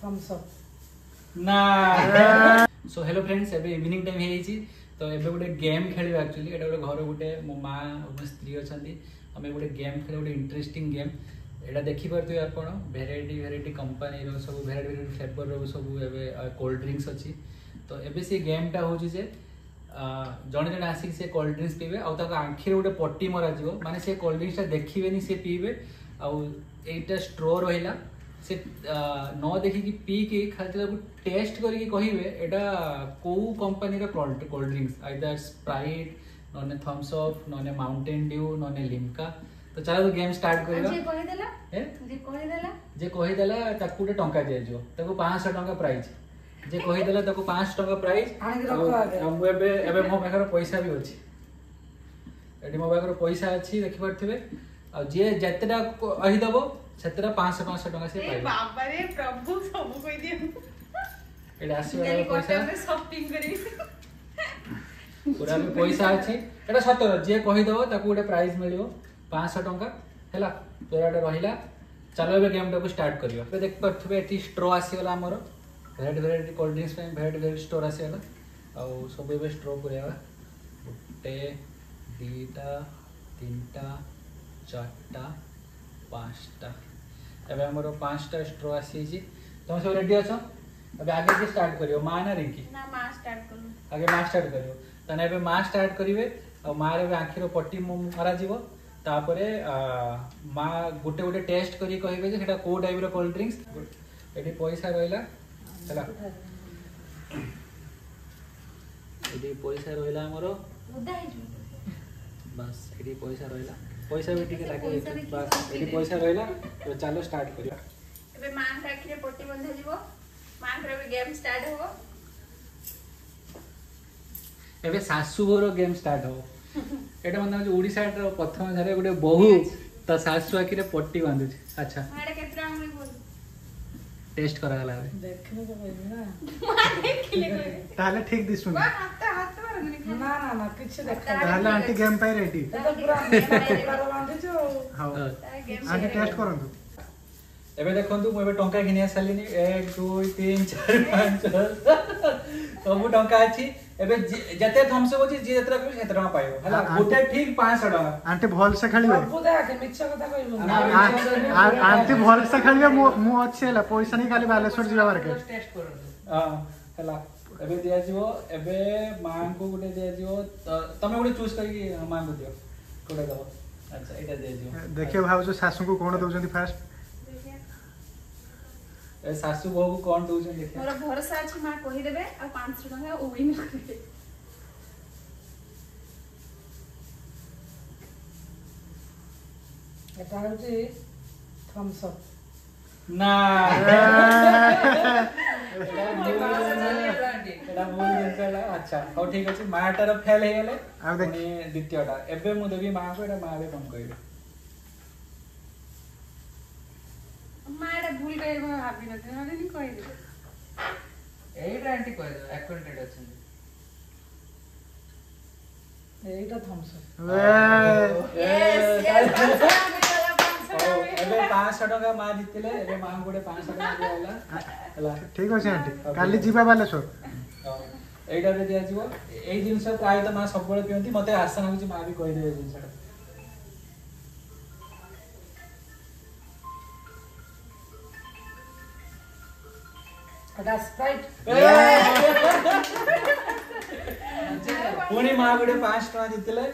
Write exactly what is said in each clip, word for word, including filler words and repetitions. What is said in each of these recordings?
Thums Up ना so hello friends एबे evening time हेची तो एबे गोटे गेम खेलिबा एक्चुअली एटा गोटे घर गोटे मो मां मो स्त्री अछंती हमें गोटे गेम खेले गोटे इंटरेस्टिंग गेम एटा देखि परथि आपण वेराइटी वेराइटी कंपनी रो सब वेराइटी वेराइटी फ्लेवर रो सब एबे कोल्ड ड्रिंक्स अछि तो एबे से गेम टा होची जे जणे जणे आसी से कोल्ड ड्रिंक्स पीबे आ ताको आंखी गोटे पट्टी मरा जिवो माने से कोल्ड ड्रिंक्स टा देखिबेनी से पीबे आ एटा स्ट्रो रहिला से न देखिकी पी के खाली टेस्ट करके कहिबे एटा को कंपनी रो cold cold drinks either Sprite नने थम्स अप नने माउंटेन ड्यू नने लिम्का तो चलो तो गेम स्टार्ट करबा जे कहि देला ए जे कहि देला जे कहि देला ताकू टे टंका दे जो ताकू पाँच सौ टंका प्राइस जे कहि देला ताकू पाँच सौ टंका प्राइस आनि रखो आगे हम एबे एबे मो पाखर पैसा भी अछि एडी मो पाखर पैसा अछि देखि परथिबे आ जे जतेटा कहि दबो छतरा पाँच सौ पाँच सौ टंका से पाई बाबा रे प्रभु सब कहि दियो एटा आसी वाला पैसा शॉपिंग करी पूरा भी पैसा अछि एटा सतर जे कहि दबो ताकू गोटे प्राइस मिलियो पाँच सौ टंका हैला तोराटा रहिला चलो एबे गेम टाको स्टार्ट करियो एबे देख परथबे एटी स्ट्रो आसी वाला हमरो वेराइटी वेराइटी कोल्ड ड्रिंक्स पे वेराइटी वेराइटी स्टोर आसी वाला आ सब एबे स्ट्रो करिया गोटे दीटा तीनटा चारटा पांचटा एबे हमरो पांचटा स्ट्रो आसी जी तुम सब रेडी अछो एबे आगे के स्टार्ट करियो मां ना रिंकी ना मां स्टार्ट करू आगे मां स्टार्ट करियो तने एबे मां स्टार्ट करिवे आ मां रे आंखिरो पट्टी मारा जीवो तापरे मां गुटे गुटे टेस्ट करी कहिबे जे सेटा को टाइप रो कोल्ड ड्रिंक्स एडी पैसा रहिला चला एडी पैसा रहिला हमरो उदा हे बस एडी पैसा रहिला पैसा भी ठीक लागे बस एडी पैसा रहिला तो चलो स्टार्ट करियो एबे मां आखिरे पट्टी बंधा जीवो मां रे भी गेम स्टार्ट हो एबे सासु बोरो गेम स्टार्ट हो एटा मन ओडिसा रो प्रथम झारे गोटे बहु त सासु आखिरे पट्टी बांधु अच्छा माडे केतरा अंगुली बोल टेस्ट करा गला देखने को कहबे ना मां देखिले कोइ ताले ठीक दिसुन वा हाथ हाथ मारनी ना ना ना किछ देखा ताले आंटी गेम पाई रेडी तो पूरा मेरा बांधे जो हां गेम आंटी टेस्ट करंतु एबे देखंतु मो एबे टंका घिनिया सालिनी एक दो तीन चार पाँच सब टंका अछि एबे जते थम्स होची जे जतरा करी सेतरा पाइबो हला गोटे ठीक पाँच सौ टंका आंटी भल से खेलिबे बाबू देख मिछ कथा कहबो आंटी भल से खेलिबे मु मु अछि हला पैसा नहीं खाली बालेश्वर जिवा मार्केट टेस्ट करंतु हां हला एबे दिया जीवो एबे मां को गोटे दिया जीवो तमे गोटे चूज करी मां को दियो कोडे दबो अच्छा एटा दिया जीवो देखियो भाउ जो सासू को कोन दोजंती फास्ट ए सासू बहू को कोन दोजन देखिए मोर भरोसा अछि मां कहि देबे आ पाँच सौ टका ओ विन करबे एटा होची थम्स अप ना एटा बोल देला अच्छा हो ठीक अछि माटार फेल हे गेले आ देख द्वितीयटा एबे मु देबी मां को एटा मां बे कोन कहिबे माडे भूल गए मैं भाभी न थे माने नहीं कहि दे एटा आंटी कहि दे एक्वेंटेड अछि एटा थम्स अप यस यस पाँच सौ एबे पाँच सौ टका मां जितले एबे मां गोटे पाँच सौ टका दियाला हला ठीक अछि आंटी काली जिबा बालेश्वर एटा रे दिया जीवो एई जिंस प्राय त मां सब बळे पियंती मते आशा होची मां भी कहि दे जिंसटा एटा स्प्राइट पुणी मां गोटे पाँच टका जितले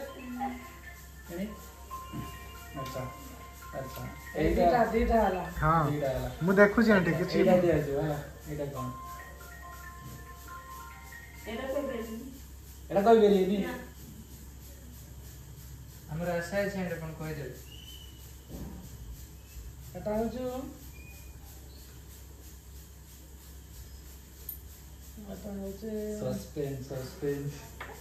अच्छा अच्छा एटा दीटा हला हां एटा हला मु देखु छी आंटी किछि एटा दिया जीवो हला एटा कोन एटा से बेली एटा कोइ बेली नी हमरा आशा छै एटा कोन कहि दे एटा होचो एटा होचे सस्पेंस सस्पेंस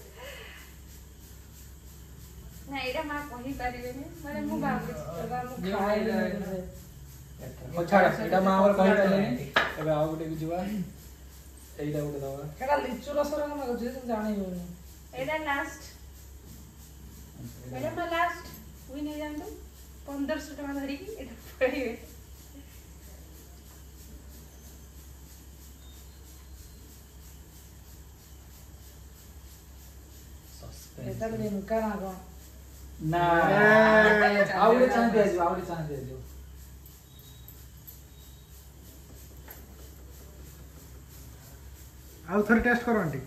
ना एटा मां कहि परिबेनी माने मु बाबू एटा मु खाइ ले ओ छाड़ा एटा मां और कहि पालेनी एबे आ गोटे जिवा एटा गोटे दवा एटा लिचु रस रंग न जे जानि होनी एटा लास्ट मैडम लास्ट हुई नहीं जानतो पंद्रह सौ टका धरी की एटा पड़िबे ଏଟା ଲିମ୍କା ନା କଣ? ନା ଆଉ ଗୋଟେ ଚାନ୍ସ ଦିଆଯିବ ଆଉ ଗୋଟେ ଚାନ୍ସ ଦିଆଯିବ ଆଉ ଥରେ ଟେଷ୍ଟ କର ଆଣ୍ଟି।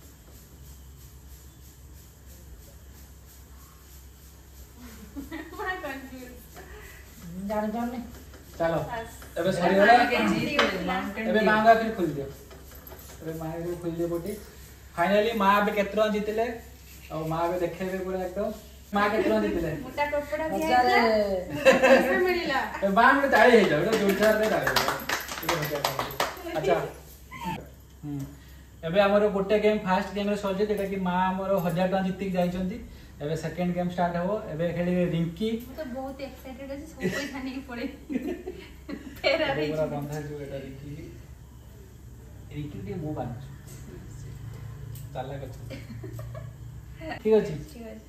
ଜାଣିପାରୁନି। ଚାଲ ଏବେ ସରିଗଲା ଏବେ ମାଙ୍କ ଆଖିରେ ଖୋଲି ଦିଅ ଏବେ ମା ଆଖିରେ ଖୋଲି ଦିଅ ବୋଟି फाइनली मां अब केते टका जीतिले और मां अब देखेबे पूरा एकदम मां केते टका जीतिले मोटा कपड़ा भी हजारे। आइला पैसा मिलिला ए बां में ताळी हे जाउ जोर जोर रे ताळी अच्छा हम एबे हमर गोटे गेम फर्स्ट गेम रे सॉल्व जेटा कि मां हमर एक हज़ार टका जीति जाई छंती एबे सेकंड गेम स्टार्ट हो एबे खेली रिंकी मैं तो बहुत एक्साइटेड है सब कोई खाने की पड़े तेरा रे पूरा बंधा जो एटा रिंकी रिंकी के मुंह बांध चाला कछ ठीक अछि ठीक है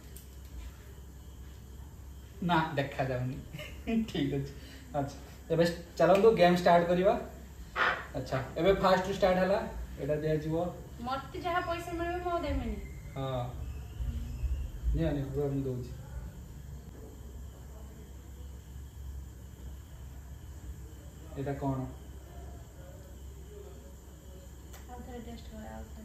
ना देखा जाउनी ठीक अछि अच्छा एबे चलो तो गेम स्टार्ट करिवा अच्छा एबे फास्ट स्टार्ट हला एटा दे जीवो मत जहां पैसा मिलबे मो देमेनी हां ने ने वो हम दोछि एटा कोन आउ थोड़ा टेस्ट कर आउ थोड़ा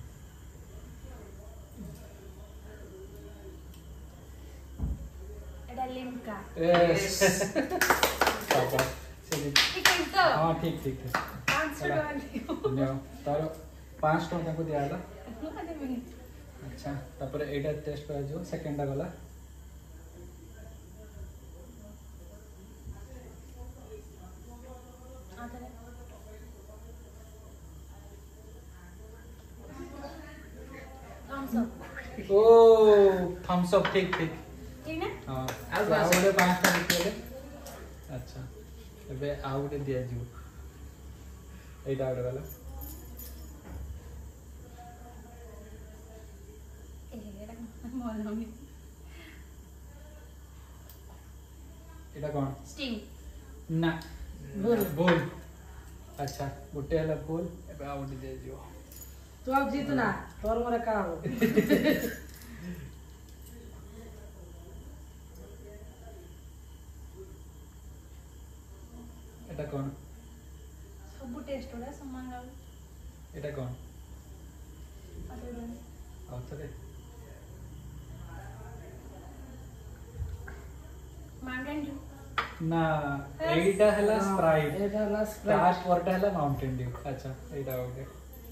एडा लिम्का यस पापा चलिए ठीक है तो हां ठीक ठीक ठीक पाँच सौ टका लियो न्यो तारो पाँच टका को दियाला मो देमेनी अच्छा तापर एटा टेस्ट कर जो सेकंड टा गला आ थोड़ा थम्स अप ओ थम्स अप ठीक ठीक ठीक ना हां आउ आउ गोटे पाँच टा दिले अच्छा एबे आउ गोटे दिया जो एटा आउट गला एडा मोलमी एटा कोन स्टिंग ना बोल। बोल अच्छा गोटे हला बोल एबे आउ गोटे दिया जो तू अब जीत ना तोर मोरे का हो एटा कोन सब टेस्ट होला समान लाग एटा कोन अरे आउ थरे माउंटेन ड्यू ना एटा हला स्प्राइट एटा ला स्टार्ट वर्ड हला माउंटेन ड्यू अच्छा एटा ओके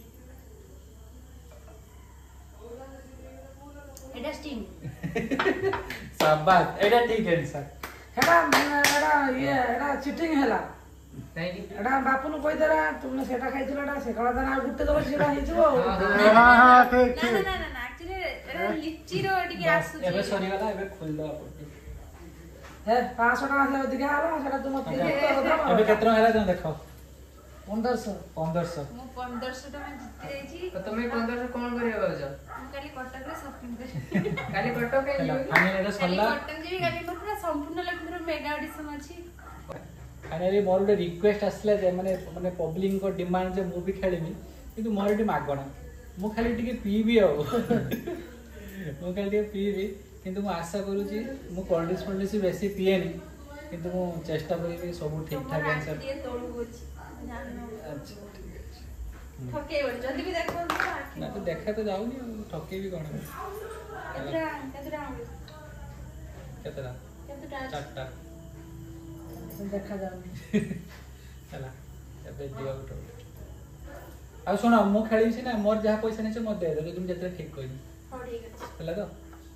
एडा स्टिंग शाबाश एटा ठीक आंसर हेडा एडा ये एडा चिटिंग हेला नहीं कि एडा बापू नु कहि देरा तुमने सेटा खाइथिला एडा से कला दाना गुटे दबे सेटा हिजबो हाँ हाँ ठीक ना ना ठीक ना ना एक्चुअली एडा लिची रो टिके आसु एबे सरी गला एबे खोल दो अपन हे पाँच सौ टका से अधिका आला सेटा तुम तीन एबे टका केतना हेला तुम देखो पंद्रह सौ पंद्रह सौ मु पंद्रह सौ टका जीति रही तो तुम्हें पंद्रह सौ कौन करियो बाबू मु काली कटक रे शॉपिंग कर काली कटो के हेला लियो फाइनल एटा काली सरला कटक जी काली मोर पूरा संपूर्ण लक्ष्मीर मेगा ऑडिशन अछि फाइनली मोर गोटे रिक्वेस्ट आसला जे माने माने पब्लिक को डिमांड जे मूवी खेलिमी किंतु मोर एटी मागणा मु खाली टिके पीबी आ मु खाली टिके पीबी किंतु मु आशा करूची मु कोल्ड्रिंक्स कोल्ड्रिंक्स बेसी पिएनी किंतु मु चेष्टा करिबी सब ठीक ठाक आंसर ये तोड़ गोची जानो अच्छा ठीक है ठके बोल जल्दी भी देखो ना तो देखा तो जाऊनी ठके भी कौन केतरा केतरा केतरा केतरा चारटा देखा जाउनी चला एबे दिया उठो आ सुनो मु खेली छी ना मोर जहा पैसा नै छ मो दे दे तुम जते ठीक कहि हो ठीक अछि चला तो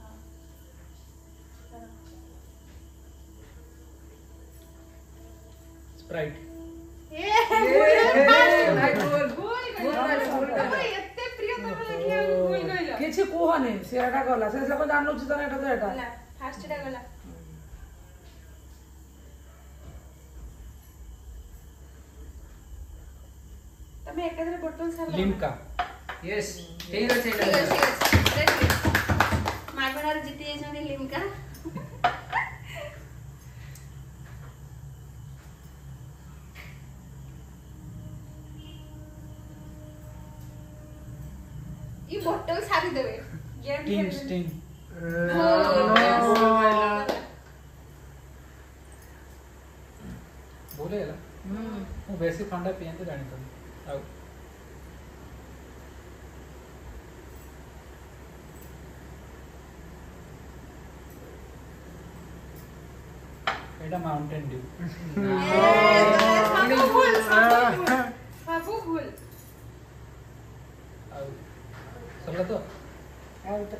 स्प्राइट ए भाई बोल भूल बोल गइल बोल ओए एते प्रिय तम लखिया भूल गइल କିଛି କୁହନି ସେ ଏଟା ଗଲା ସେ ସବୁ ଜାଣୁଛି ତ ଏଟା ତ ଏଟା गला फास्ट टा गला तमे एकादरे बोतल सारा लिम्का यस ठीक है ठीक अछि ठीक अछि मागणार जीति जेछनी लिम्का ई बोतल सारी देबे टीम स्टिंग बोले गला ମୁଁ ବେଶୀ ଥଣ୍ଡା ପିଏନ୍ତି ଜାଣିଥିଲି ଆଉ ଏଇଟା ମାଉଣ୍ଟେନ୍ ଡ୍ୟୁ ସବୁ ଭୁଲ ସବୁ ଭୁଲ ଆଉ ସରିଲା ତ ଆଉ ତ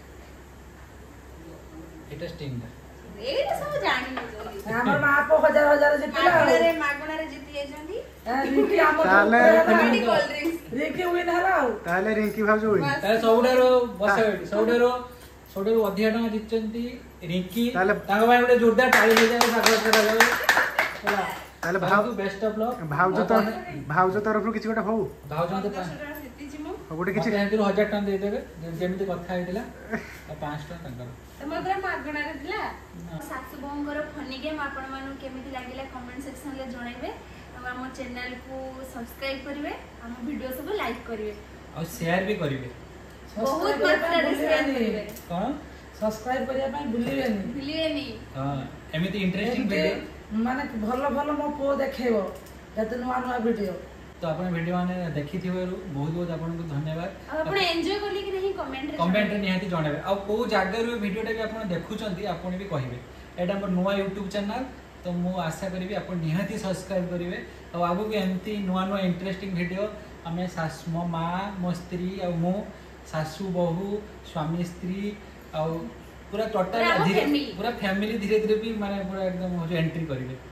ଏଇଟା ଷ୍ଟିଙ୍ଗଟା ଏଇଟା ସବୁ ଜାଣିନୁ ଆମର ମା ପୁଅ ହଜାର ହଜାର ଜିତିଲା ଆଉ। ମାଗଣାରେ ମାଗଣାରେ ଜିତି ଯାଇଛନ୍ତି ଆ, ରିଙ୍କି ଆମର ତାହେଲେ- ହେଲା। କୋଲ୍ଡ ଡ୍ରିଙ୍କସ୍ ରିଙ୍କି ୱିନ୍ ହେଲା ଆଉ। ତାହେଲେ ରିଙ୍କି ଭାଉଜ win। ତାହେଲେ ସବୁଠାରୁ ବସା ଏଠି ସବୁଠାରୁ ସବୁଠାରୁ ଅଧିକା ଟଙ୍କା ଜିତିଛନ୍ତି ରିଙ୍କି ତାହେଲେ- ତାଙ୍କ ପାଇଁ ଗୋଟେ ଜୋରଦାର ତାଳି ହେଇଯାଏ ସ୍ୱାଗତ କରାଯାଉ ହେଲା ତାହେଲେ ଭାଉ- ବେଷ୍ଟ ଅଫ ଲକ୍ ଭାଉଜ ତ ଭାଉଜ ତରଫରୁ କିଛି ଗୋଟେ ହଉ ଭାଉଜ ମତେ ଦଶ ଟଙ୍କା ଜିତିଛି ମୁଁ ଆଉ ଗୋଟେ କିଛି କିଛି ଏମିତିରୁ ହଜାର ଟଙ୍କା ଦେଇଦେବେ ଯେ- ଯେମିତି କଥା ହେଇଥିଲା ଆଉ ପାଞ୍ଚଶହ ଟଙ୍କା ତାଙ୍କର ତମର ପୁରା ମାଗଣାରେ ଥିଲା ଶାଶୁ ବୋହୂଙ୍କର ଫନି ଗେମ୍ ଆପଣମାନଙ୍କୁ କେମିତି ଲାଗିଲା କମେଣ୍ଟ ସେକ୍ସନରେ ଜଣାଇବେ ଆଉ ଆମ ଚ୍ୟାନେଲକୁ ସବସ୍କ୍ରାଇବ କରିବେ ଆମ ଭିଡ଼ିଓ ସବୁ ଲାଇକ୍ କରିବେ ଆଉ ସେୟାର ବି କରିବେ ବହୁତ Subscribe କରିବା ପାଇଁ ମାତ୍ରାରେ ସେୟାର ଭୁଲିବେନି। କରିବେ କଣ ସବସ୍କ୍ରାଇବ କରିବା ପାଇଁ ଭୁଲିବେନି। ଭୁଲିବେନି ହଁ ଏମିତି ଇଣ୍ଟରେଷ୍ଟିଂ ଭିଡ଼ିଓ ଏମିତି ମାନେ ଭଲ ଭଲ ମୋ ପୁଅ ଦେଖେଇବ କେତେ ନୂଆ ନୂଆ ଭିଡିଓ। ତ ଆପଣ ଭିଡ଼ିଓ ମାନେ ଦେଖିଥିବାରୁ ବହୁତ ବହୁତ ଆପଣଙ୍କୁ ଧନ୍ୟବାଦ ଆଉ ଆପଣ ଏନ୍ଜୟ କଲେ କି ନାହିଁ କମେଣ୍ଟରେ କମେଣ୍ଟରେ ନିହାତି ଜଣାଇବେ ଆଉ କୋଉ ଜାଗାରୁ ଏ ଭିଡ଼ିଓଟା ବି ଆପଣ ଦେଖୁଛନ୍ତି ଆପଣ ବି କହିବେ ଏଇଟା ଆମର ନୂଆ ୟୁଟ୍ୟୁବ ଚ୍ୟାନେଲ ତ ମୁଁ ଆଶା କରିବି ଆପଣ ନିହାତି ସବସ୍କ୍ରାଇବ କରିବେ ଆଉ ଆଗକୁ ଏମିତି ନୂଆ ନୂଆ ଇଣ୍ଟରେଷ୍ଟିଂ ଭିଡ଼ିଓ ଆମେ ଶାଶୁ ମୋ ମା ମୋ ସ୍ତ୍ରୀ ଆଉ ମୁଁ ଶାଶୁ ବୋହୂ ସ୍ୱାମୀ ସ୍ତ୍ରୀ ଆଉ ପୁରା ଟୋଟାଲ ପୁରା ଆମ ଧୀରେ family। ପୁରା ଫ୍ୟାମିଲି ଧୀରେ ଧୀରେ ବି ମାନେ ପୁରା ଏକଦମ ଏଣ୍ଟ୍ରି କରିବେ